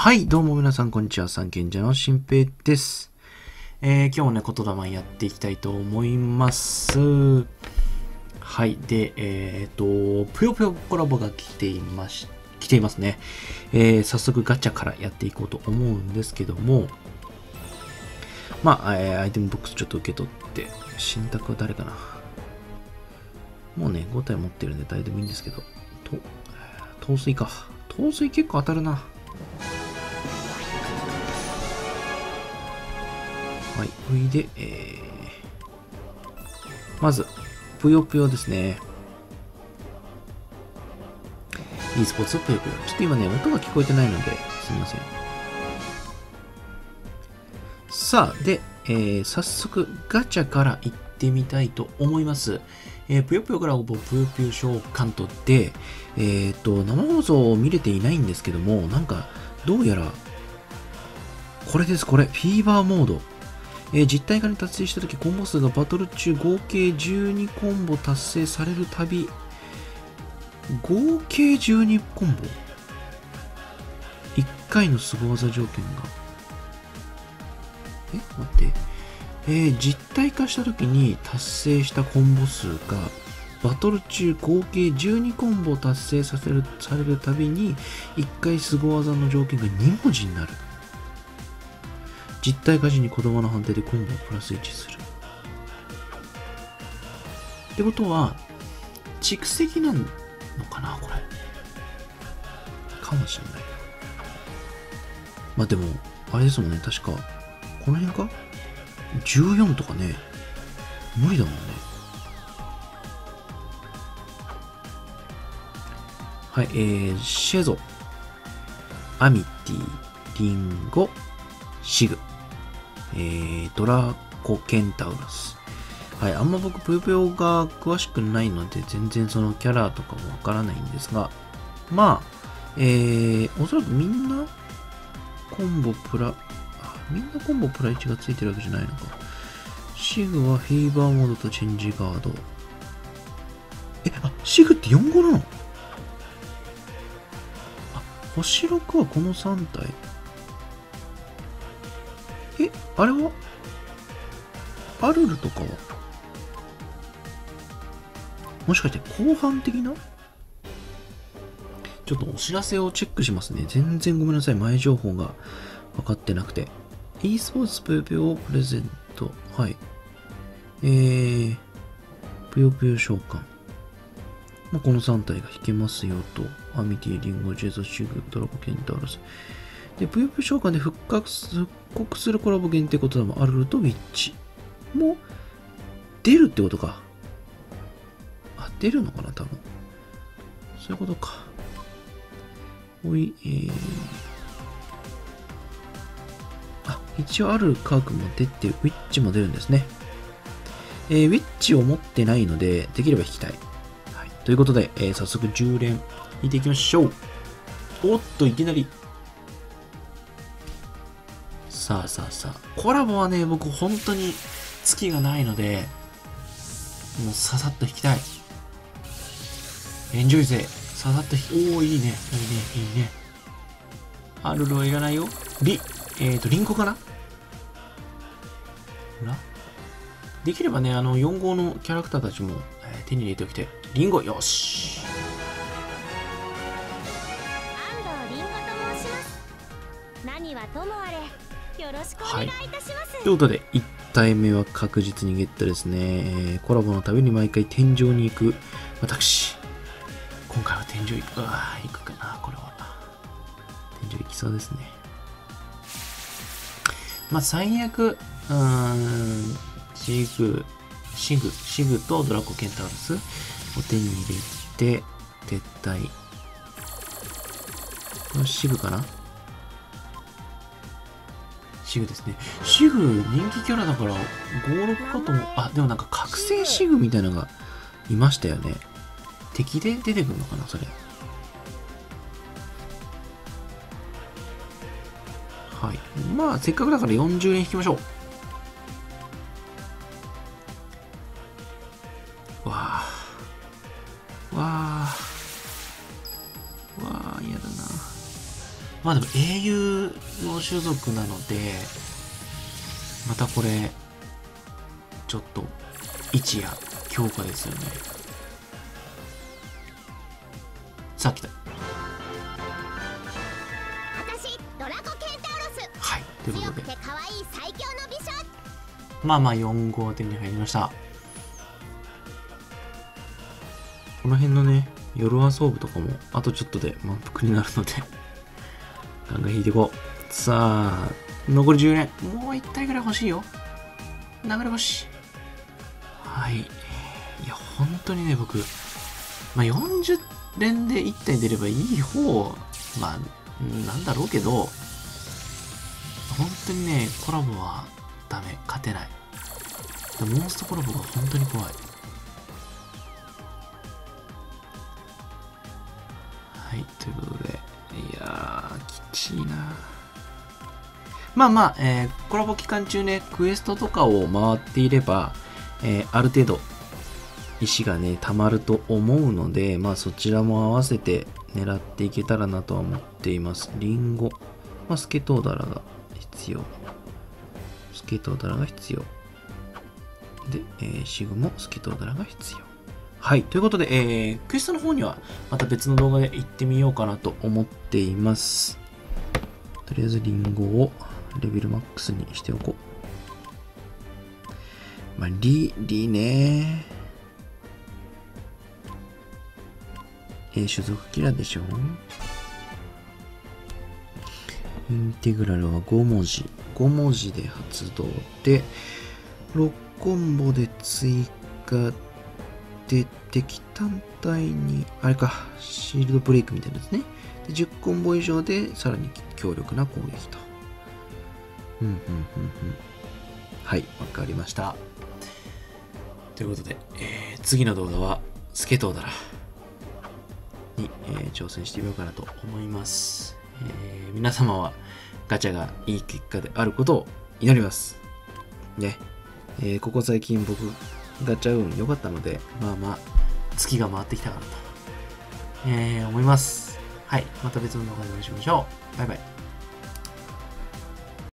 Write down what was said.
はい、どうも皆さん、こんにちは。三賢者の新平です。今日もね、言霊やっていきたいと思います。はい。で、ぷよぷよコラボが来ていますね。早速ガチャからやっていこうと思うんですけども、アイテムボックスちょっと受け取って、新宅は誰かな。もうね、5体持ってるんで誰でもいいんですけど、陶水か。陶水結構当たるな。はい。ほいで、まず、ぷよぷよですね。e スポーツぷよぷよ。ちょっと今ね、音が聞こえてないので、すみません。さあ、で、早速、ガチャから行ってみたいと思います。ぷよぷよから応募、ぷよぷよ召喚とで、生放送を見れていないんですけども、なんか、どうやら、これです、これ。フィーバーモード。実体化に達成したとき、コンボ数がバトル中合計12コンボ達成されるたび、合計12コンボ ?1 回の凄技条件が。待って。実体化したときに達成したコンボ数が、バトル中合計12コンボ達成されるたびに、1回凄技の条件が2文字になる。実体化時に子供の判定でコンボをプラス1する。ってことは、蓄積なのかなこれ。かもしれない。まあでも、あれですもんね。確か、この辺か ?14 とかね。無理だもんね。はい、シェゾ、アミティ、リンゴ、シグ。ドラコケンタウロス。はい、あんま僕、ぷよぷよが詳しくないので、全然そのキャラとかもわからないんですが、まあ、おそらくみんなコンボプラ1がついてるわけじゃないのか。シグはフィーバーモードとチェンジガード。シグって4号なの？星6はこの3体。あれはアルルとかはもしかして後半的な？ちょっとお知らせをチェックしますね。全然ごめんなさい。前情報が分かってなくて。e スポーツぷよぷよプレゼント。はい。ぷよぷよ召喚。この3体が引けますよと。アミティ、リンゴ、ジェゾ、シグ、ドラゴ、ケンタウロス。で、ぷよぷよ召喚で復刻するコラボ限定ことでもアルルとウィッチも出るってことか。出るのかな多分。そういうことか。一応ある科学も出て、ウィッチも出るんですね。ウィッチを持ってないので、できれば引きたい。はい、ということで、早速10連引いていきましょう。おっと、いきなり。さあ。コラボはね、僕本当に月がないので、もうささっと引きたい。エンジョイ勢。ささっといいね。アルルはいらないよ。リンゴかな？できればね、4号のキャラクターたちも、手に入れておきて。リンゴ、よし。 安藤リンゴと申します。何はともあれ、よろしくお願いいたします。 ということで、1体目は確実にゲットですね。コラボのたびに毎回天井に行く私。今回は天井行くかな、これは。天井行きそうですね。最悪、シグとドラコケンタウロスを手に入れて、撤退。これシグかな？シグですね。シグ人気キャラだから5、6かとも。でもなんか覚醒シグみたいなのがいましたよね。敵で出てくるのかな、それ。はい。せっかくだから40円引きましょう。わあ、嫌だな。 まあでも英雄の種族なので、またこれ、ちょっと、一夜強化ですよね。さあ来た。 私ドラコケンタウロス。 はい、ということで。 強くて可愛い最強の美少。 まあまあ4号手に入りました。この辺のね、夜遊ぶとかも、あとちょっとで満腹になるので、ガンガン引いていこう。さあ、残り10連。もう1体ぐらい欲しいよ。流れ星。はい。いや、本当にね、僕、まあ40連で1体出ればいい方、まあ、なんだろうけど、本当にね、コラボはダメ。勝てない。モンストコラボが本当に怖い。はい、ということで、いやー、きちいな。まあまあ、コラボ期間中ね、クエストとかを回っていれば、ある程度、石がね、溜まると思うので、まあそちらも合わせて狙っていけたらなとは思っています。リンゴ、まあ、スケトウダラが必要。スケトウダラが必要。で、シグもスケトウダラが必要。はい。ということで、クエストの方にはまた別の動画で行ってみようかなと思っています。とりあえずリンゴをレベルマックスにしておこう。まあ、リね。種族キラでしょ。インテグラルは5文字。5文字で発動で、6コンボで追加で敵単体に、あれか、シールドブレイクみたいなですね。で10コンボ以上でさらに強力な攻撃と。はい、わかりました。ということで、次の動画はスケトウダラに、挑戦してみようかなと思います。皆様はガチャがいい結果であることを祈ります。ね。ここ最近僕ガチャ運良かったので、まあまあ月が回ってきたかなと、思います。はい。また別の動画でお会いしましょう。バイバイ。